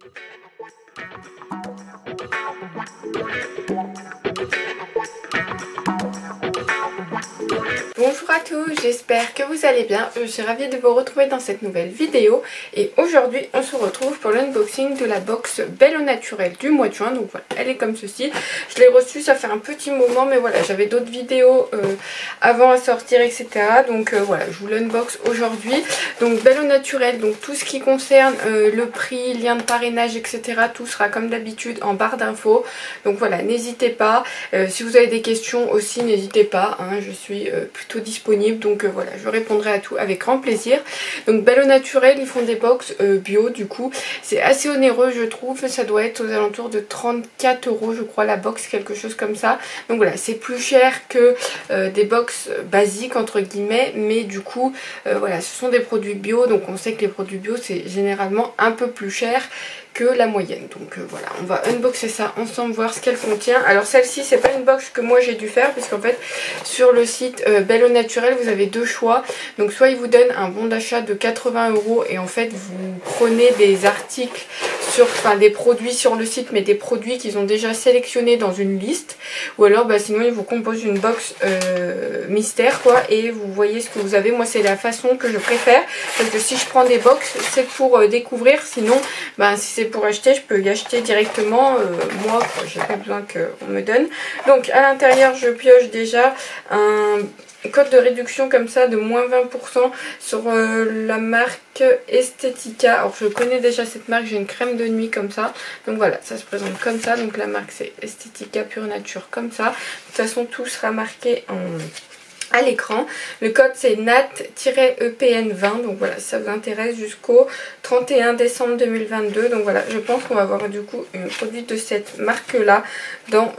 Bonjour à tous, j'espère que vous allez bien. Je suis ravie de vous retrouver dans cette nouvelle vidéo et aujourd'hui on se retrouve pour l'unboxing de la box Belle au Naturel du mois de juin. Donc voilà, elle est comme ceci. Je l'ai reçue, ça fait un petit moment, mais voilà, j'avais d'autres vidéos avant à sortir, etc. Donc voilà, je vous l'unbox aujourd'hui. Donc Belle au Naturel, donc tout ce qui concerne le prix, lien de parrainage, etc. tout sera comme d'habitude en barre d'infos. Donc voilà, n'hésitez pas. Si vous avez des questions aussi, n'hésitez pas, hein, je suis plutôt disponible, donc voilà, je répondrai à tout avec grand plaisir. Donc Belle au Naturel, ils font des box bio, du coup c'est assez onéreux je trouve, ça doit être aux alentours de 34 € je crois la box, quelque chose comme ça. Donc voilà, c'est plus cher que des box basiques entre guillemets, mais du coup voilà, ce sont des produits bio, donc on sait que les produits bio c'est généralement un peu plus cher que la moyenne. Donc voilà, on va unboxer ça ensemble, voir ce qu'elle contient. Alors celle-ci c'est pas une box que moi j'ai dû faire, puisqu'en fait sur le site Belle au Naturel vous avez deux choix. Donc soit ils vous donnent un bon d'achat de 80 € et en fait vous prenez des articles sur, enfin des produits sur le site, mais des produits qu'ils ont déjà sélectionnés dans une liste, ou alors bah, sinon ils vous composent une box mystère quoi, et vous voyez ce que vous avez. Moi c'est la façon que je préfère, parce que si je prends des box c'est pour découvrir, sinon bah, si c'est pour acheter, je peux y acheter directement moi, j'ai pas besoin qu'on me donne. Donc à l'intérieur je pioche déjà un code de réduction comme ça de moins 20% sur la marque Estetica. Alors je connais déjà cette marque, j'ai une crème de nuit comme ça, donc voilà, ça se présente comme ça. Donc la marque c'est Estetica Pure Nature comme ça. De toute façon tout sera marqué à l'écran. Le code c'est NAT-EPN20, donc voilà, si ça vous intéresse, jusqu'au 31 décembre 2022. Donc voilà, je pense qu'on va avoir du coup une produit de cette marque là dans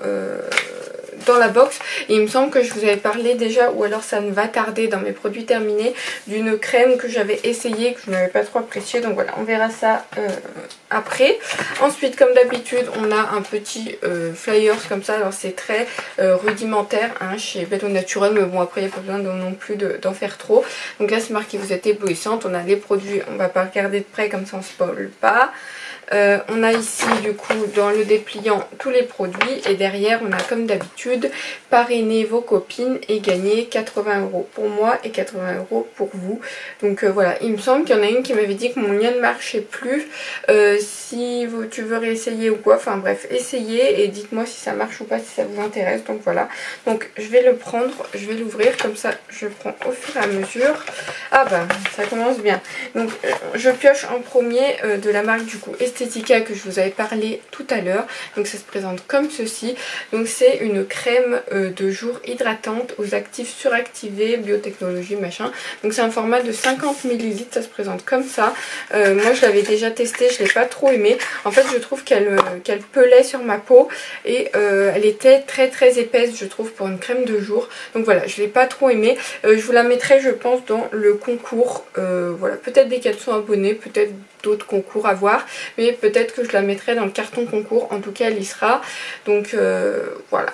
la box. Et il me semble que je vous avais parlé déjà, ou alors ça ne va tarder dans mes produits terminés, d'une crème que j'avais essayée, que je n'avais pas trop appréciée. Donc voilà, on verra ça après. Ensuite, comme d'habitude, on a un petit flyers comme ça. Alors c'est très rudimentaire hein, chez Belle au Naturel, mais bon après il n'y a pas besoin non plus d'en faire trop. Donc là c'est marqué vous êtes éblouissante. On a les produits, on va pas regarder de près comme ça on ne spoil pas. On a ici du coup dans le dépliant tous les produits, et derrière on a comme d'habitude parrainer vos copines et gagner 80 € pour moi et 80 € pour vous. Donc voilà, il me semble qu'il y en a une qui m'avait dit que mon lien ne marchait plus. Si tu veux réessayer ou quoi, enfin bref, essayez et dites-moi si ça marche ou pas, si ça vous intéresse. Donc voilà, donc je vais le prendre, je vais l'ouvrir comme ça, je prends au fur et à mesure. Ah bah ça commence bien. Donc je pioche en premier de la marque du coup Estetica que je vous avais parlé tout à l'heure. Donc ça se présente comme ceci. Donc c'est une crème de jour hydratante aux actifs suractivés, biotechnologie machin. Donc c'est un format de 50 ml, ça se présente comme ça. Moi je l'avais déjà testé, je l'ai pas trop aimé. En fait je trouve qu'elle pelait sur ma peau et elle était très épaisse je trouve pour une crème de jour. Donc voilà, je l'ai pas trop aimé. Je vous la mettrai je pense dans le concours. Voilà, peut-être des 400 abonnés, peut-être d'autres concours à voir, mais peut-être que je la mettrai dans le carton concours. En tout cas elle y sera. Donc voilà,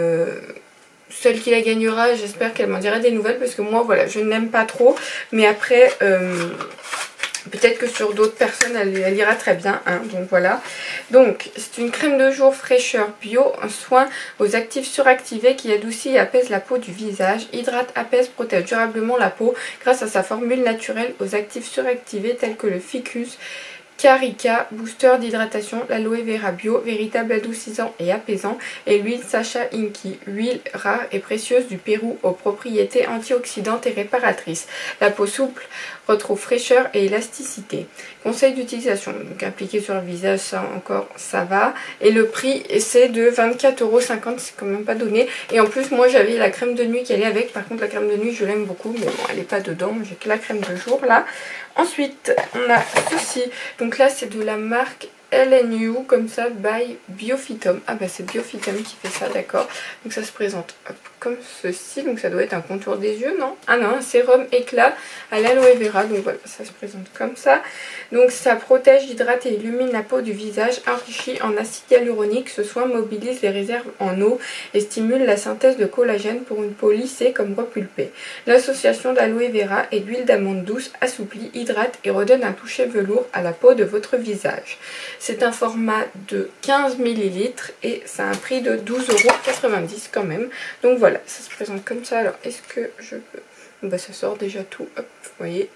celle qui la gagnera, j'espère qu'elle m'en dira des nouvelles, parce que moi voilà, je ne l'aime pas trop, mais après peut-être que sur d'autres personnes elle ira très bien hein, donc voilà. Donc c'est une crème de jour fraîcheur bio, un soin aux actifs suractivés qui adoucit et apaise la peau du visage, hydrate, apaise, protège durablement la peau grâce à sa formule naturelle aux actifs suractivés tels que le ficus Carica, booster d'hydratation, l'aloe vera bio, véritable adoucissant et apaisant, et l'huile Sacha Inky, huile rare et précieuse du Pérou aux propriétés antioxydantes et réparatrices. La peau souple retrouve fraîcheur et élasticité. Conseil d'utilisation, donc appliqué sur le visage, ça encore ça va. Et le prix c'est de 24,50 €, c'est quand même pas donné. Et en plus moi j'avais la crème de nuit qui allait avec, par contre la crème de nuit je l'aime beaucoup, mais bon elle n'est pas dedans, j'ai que la crème de jour là. Ensuite on a ceci, donc là c'est de la marque LNU comme ça by Biophytum. Ah bah c'est Biophytum qui fait ça, d'accord. Donc ça se présente hop, comme ceci, donc ça doit être un contour des yeux, non? Ah non, un sérum éclat à l'aloe vera, donc voilà, ça se présente comme ça. Donc ça protège, hydrate et illumine la peau du visage, enrichi en acide hyaluronique. Ce soin mobilise les réserves en eau et stimule la synthèse de collagène pour une peau lissée comme repulpée. L'association d'aloe vera et d'huile d'amande douce assouplit, hydrate et redonne un toucher velours à la peau de votre visage. C'est un format de 15 millilitres et ça a un prix de 12,90 € quand même. Donc voilà, ça se présente comme ça. Alors est-ce que je peux... Bah ça sort déjà tout, hop, vous voyez.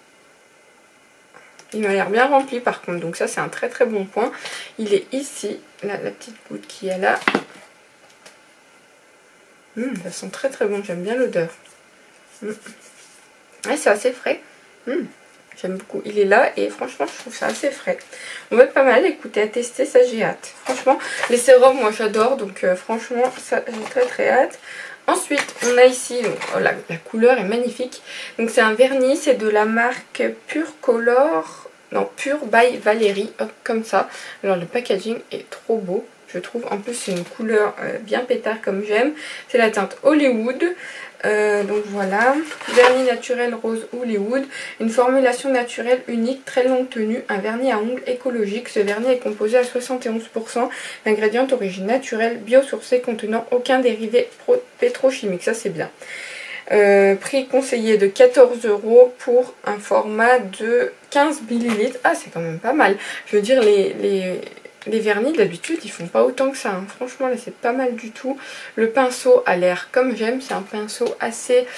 Il m'a l'air bien rempli par contre, donc ça c'est un très très bon point. Il est ici, là, la petite goutte qui est là. Ça sent très très bon, j'aime bien l'odeur. Ouais, c'est assez frais. J'aime beaucoup. Il est là et franchement je trouve ça assez frais. On va être pas mal, écoutez, à tester, ça j'ai hâte. Franchement, les sérums moi j'adore, donc franchement ça j'ai très très hâte. Ensuite, on a ici, donc, oh, la couleur est magnifique. Donc c'est un vernis, c'est de la marque Pure Color, non, Pure by Valérie, hop, comme ça. Alors le packaging est trop beau, je trouve. En plus c'est une couleur bien pétard comme j'aime. C'est la teinte Hollywood. Donc voilà, vernis naturel rose Hollywood, une formulation naturelle unique, très longue tenue, un vernis à ongles écologique. Ce vernis est composé à 71% d'ingrédients d'origine naturelle, biosourcés, contenant aucun dérivé pétrochimique, ça c'est bien. Prix conseillé de 14 € pour un format de 15 millilitres. Ah, c'est quand même pas mal. Je veux dire, les vernis d'habitude ils font pas autant que ça, hein. Franchement là c'est pas mal du tout. Le pinceau a l'air comme j'aime, c'est un pinceau assez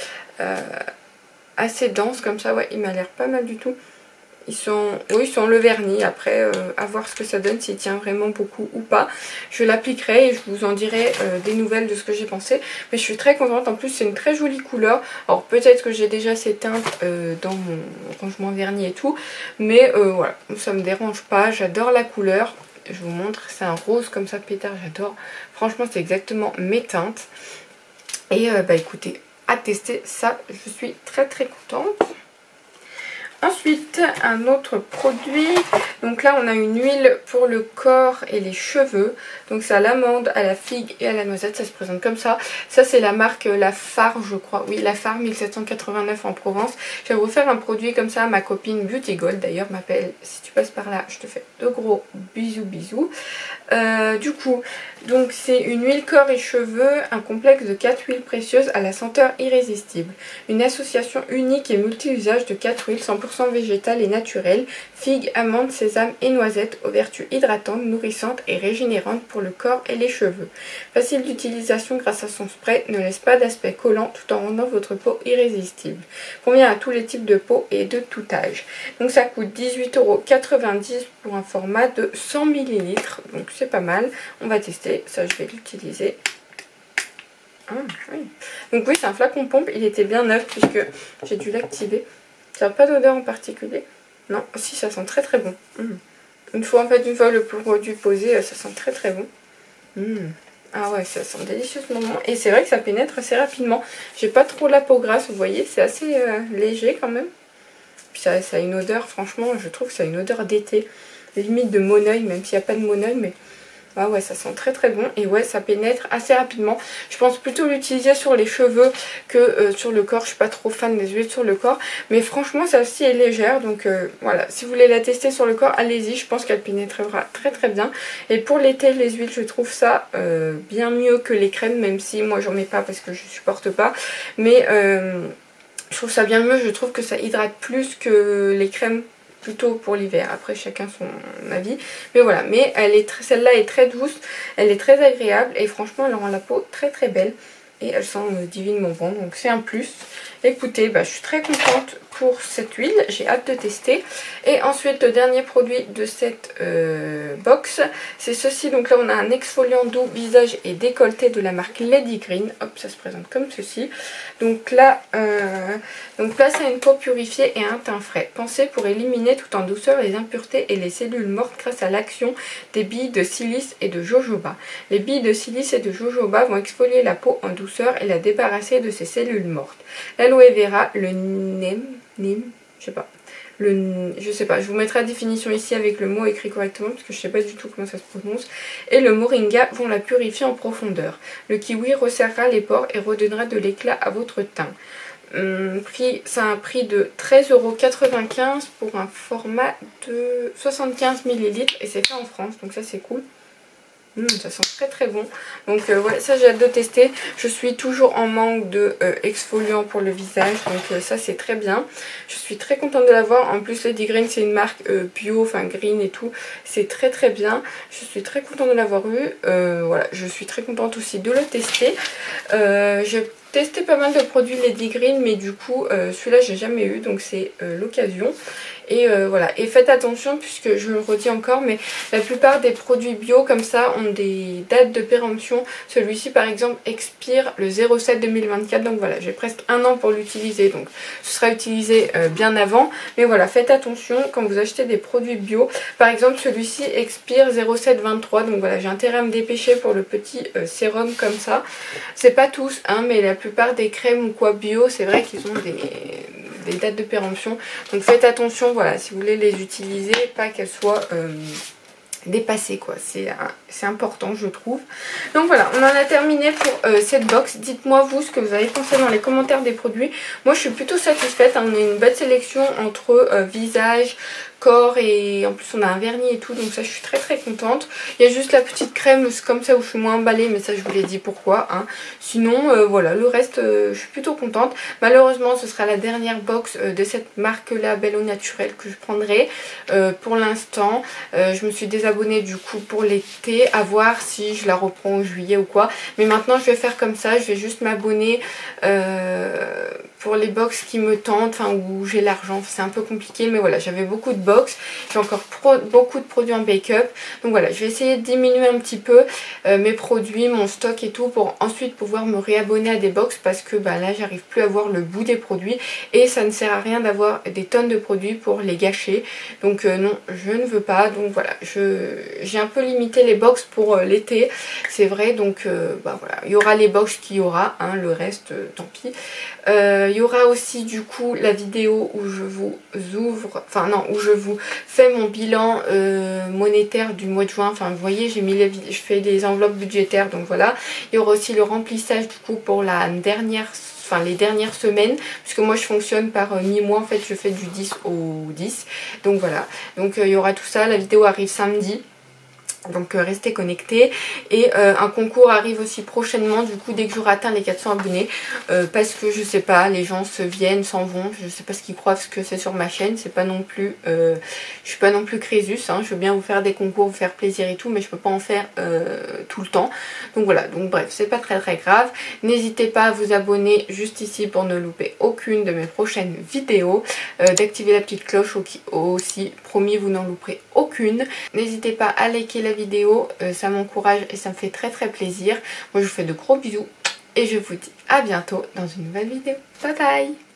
dense comme ça, ouais, il m'a l'air pas mal du tout. Ils sont le vernis, après à voir ce que ça donne, s'il tient vraiment beaucoup ou pas. Je l'appliquerai et je vous en dirai des nouvelles de ce que j'ai pensé. Mais je suis très contente, en plus c'est une très jolie couleur. Alors peut-être que j'ai déjà ces teintes dans mon rangement vernis et tout. Mais voilà, ça me dérange pas, j'adore la couleur. Je vous montre, c'est un rose comme ça pétard, j'adore. Franchement c'est exactement mes teintes. Et bah écoutez, à tester ça, je suis très très contente. Ensuite, un autre produit. Donc là, on a une huile pour le corps et les cheveux. Donc c'est à l'amande, à la figue et à la noisette. Ça se présente comme ça. Ça, c'est la marque La Phare, je crois. Oui, La Phare 1789 en Provence. Je vais vous faire un produit comme ça. Ma copine Beauty Gold, d'ailleurs, m'appelle. Si tu passes par là, je te fais de gros bisous, bisous. Du coup, donc c'est une huile corps et cheveux, un complexe de 4 huiles précieuses à la senteur irrésistible. Une association unique et multi-usage de 4 huiles 100% végétales et naturelles, figues, amandes, sésame et noisettes, aux vertus hydratantes, nourrissantes et régénérantes pour le corps et les cheveux. Facile d'utilisation grâce à son spray, ne laisse pas d'aspect collant tout en rendant votre peau irrésistible. Convient à tous les types de peau et de tout âge. Donc ça coûte 18,90 € pour un format de 100 ml. Donc c'est pas mal. On va tester. Ça, je vais l'utiliser. Ah, oui. Donc oui, c'est un flacon pompe. Il était bien neuf puisque j'ai dû l'activer. Ça n'a pas d'odeur en particulier. Non, si, ça sent très très bon. Une fois le produit posé, ça sent très très bon. Ah ouais, ça sent délicieusement bon. Et c'est vrai que ça pénètre assez rapidement. J'ai pas trop la peau grasse, vous voyez. C'est assez léger quand même. Puis ça a une odeur, franchement, je trouve que ça a une odeur d'été. Limite de Moneuil, même s'il n'y a pas de Moneuil, mais ah ouais, ça sent très très bon. Et ouais, ça pénètre assez rapidement. Je pense plutôt l'utiliser sur les cheveux que sur le corps. Je suis pas trop fan des huiles sur le corps, mais franchement celle-ci est légère, donc voilà, si vous voulez la tester sur le corps, allez-y. Je pense qu'elle pénétrera très très bien. Et pour l'été, les huiles, je trouve ça bien mieux que les crèmes, même si moi j'en mets pas parce que je supporte pas, mais je trouve ça bien mieux. Je trouve que ça hydrate plus que les crèmes, plutôt pour l'hiver. Après chacun son avis, mais voilà. Mais celle-là est très douce, elle est très agréable et franchement elle rend la peau très très belle et elle sent divinement bon, donc c'est un plus. Écoutez, bah, je suis très contente pour cette huile, j'ai hâte de tester. Et ensuite le dernier produit de cette box, c'est ceci. Donc là on a un exfoliant doux visage et décolleté de la marque Lady Green. Hop, ça se présente comme ceci. Donc là c'est une peau purifiée et un teint frais, pensé pour éliminer tout en douceur les impuretés et les cellules mortes grâce à l'action des billes de silice et de jojoba. Les billes de silice et de jojoba vont exfolier la peau en douceur et la débarrasser de ses cellules mortes. L'aloe vera, le je sais pas, je vous mettrai la définition ici avec le mot écrit correctement parce que je sais pas du tout comment ça se prononce. Et le moringa vont la purifier en profondeur. Le kiwi resserrera les pores et redonnera de l'éclat à votre teint. Ça a un prix de 13,95 € pour un format de 75 ml et c'est fait en France, donc ça c'est cool. Ça sent très très bon. Donc voilà, ça j'ai hâte de tester. Je suis toujours en manque de exfoliant pour le visage. Donc ça c'est très bien. Je suis très contente de l'avoir. En plus Lady Green c'est une marque bio, enfin green et tout. C'est très très bien. Je suis très contente de l'avoir eu. Voilà, je suis très contente aussi de le tester. J'ai testé pas mal de produits Lady Green, mais du coup celui-là j'ai jamais eu, donc c'est l'occasion. Et voilà, et faites attention puisque je le redis encore, mais la plupart des produits bio comme ça ont des dates de péremption. Celui-ci par exemple expire le 07 2024, donc voilà, j'ai presque un an pour l'utiliser, donc ce sera utilisé bien avant. Mais voilà, faites attention quand vous achetez des produits bio. Par exemple celui-ci expire 07 23, donc voilà, j'ai intérêt à me dépêcher pour le petit sérum comme ça. C'est pas tous, hein, mais la plupart des crèmes ou quoi bio, c'est vrai qu'ils ont des dates de péremption. Donc faites attention, voilà, si vous voulez les utiliser, pas qu'elles soient dépassées, quoi. C'est important, je trouve. Donc voilà, on en a terminé pour cette box. Dites-moi vous ce que vous avez pensé dans les commentaires des produits. Moi je suis plutôt satisfaite, hein. On a une belle sélection entre visage, corps, et en plus on a un vernis et tout, donc ça je suis très très contente. Il y a juste la petite crème comme ça où je suis moins emballée, mais ça je vous l'ai dit pourquoi, hein. Sinon voilà, le reste je suis plutôt contente. Malheureusement ce sera la dernière box de cette marque là, Belle au Naturel, que je prendrai pour l'instant. Je me suis désabonnée du coup pour l'été, à voir si je la reprends en juillet ou quoi, mais maintenant je vais faire comme ça, je vais juste m'abonner pour les box qui me tentent, enfin où j'ai l'argent. C'est un peu compliqué, mais voilà, j'avais beaucoup de box, j'ai encore beaucoup de produits en make-up, donc voilà, je vais essayer de diminuer un petit peu mes produits, mon stock et tout, pour ensuite pouvoir me réabonner à des box, parce que bah là j'arrive plus à voir le bout des produits et ça ne sert à rien d'avoir des tonnes de produits pour les gâcher. Donc non, je ne veux pas. Donc voilà, j'ai un peu limité les box pour l'été, c'est vrai. Donc bah voilà, il y aura les box qu'il y aura, hein, le reste tant pis. Il y aura aussi du coup la vidéo où je vous ouvre, enfin non, où je vous fais mon bilan monétaire du mois de juin. Enfin vous voyez, j'ai mis je fais des enveloppes budgétaires, donc voilà. Il y aura aussi le remplissage du coup pour la dernière, enfin les dernières semaines, puisque moi je fonctionne par mi-mois, en fait je fais du 10 au 10, donc voilà. Donc il y aura tout ça, la vidéo arrive samedi. Donc restez connectés, et un concours arrive aussi prochainement, du coup dès que j'aurai atteint les 400 abonnés, parce que je sais pas, les gens viennent, s'en vont, je sais pas ce qu'ils croient, parce que c'est sur ma chaîne, c'est pas non plus, je suis pas non plus Crésus, hein, je veux bien vous faire des concours, vous faire plaisir et tout, mais je peux pas en faire tout le temps. Donc voilà, donc bref, c'est pas très grave. N'hésitez pas à vous abonner juste ici pour ne louper aucune de mes prochaines vidéos, d'activer la petite cloche aussi, promis, vous n'en louperez aucune. N'hésitez pas à liker la vidéo, ça m'encourage et ça me fait très plaisir. Moi je vous fais de gros bisous et je vous dis à bientôt dans une nouvelle vidéo. Bye bye.